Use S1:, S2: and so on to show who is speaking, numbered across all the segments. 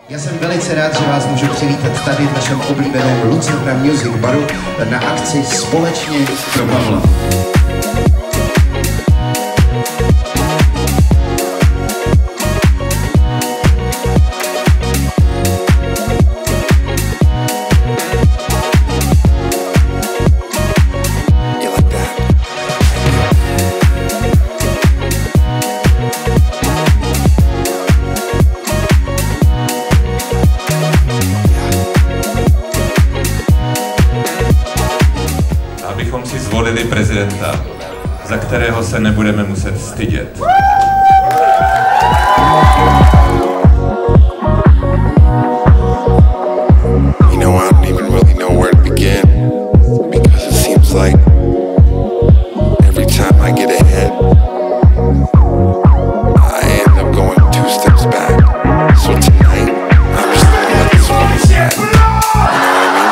S1: Já jsem velice rád, že vás můžu přivítat tady v našem oblíbeném Lucerna Music Baru na akci Společně pro Pavla.
S2: Abychom si zvolili prezidenta, za kterého se nebudeme muset stydět.
S3: You know, I don't even really know where to begin, because it seems like every time I get ahead, I end up going 2 steps back. So tonight, I'm just gonna let this one be sad. You know what I mean?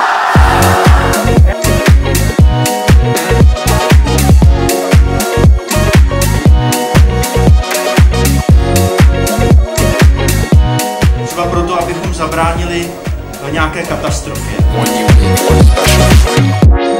S4: Třeba proto, abychom zabránili nějaké katastrofě.
S3: One unique, one special.